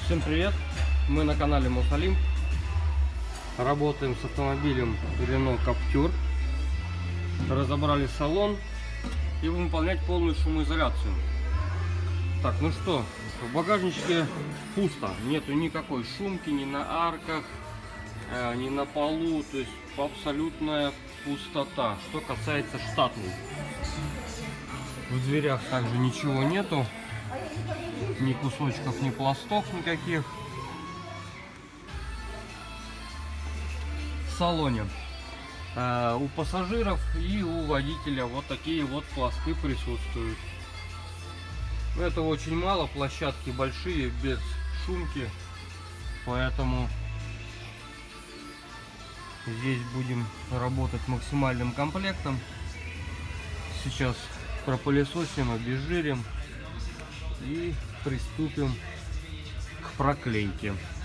Всем привет! Мы на канале Мосолимп. Работаем с автомобилем Renault Captur. Разобрали салон и будем выполнять полную шумоизоляцию. Так, ну что, в багажничке пусто. Нету никакой шумки ни на арках, ни на полу. То есть абсолютная пустота. Что касается штатной. В дверях также ничего нету. Ни кусочков, ни пластов никаких. В салоне у пассажиров и у водителя вот такие вот пласты присутствуют. Это очень мало, площадки большие, без шумки, поэтому здесь будем работать максимальным комплектом. Сейчас пропылесосим, обезжирим и приступим к проклейке.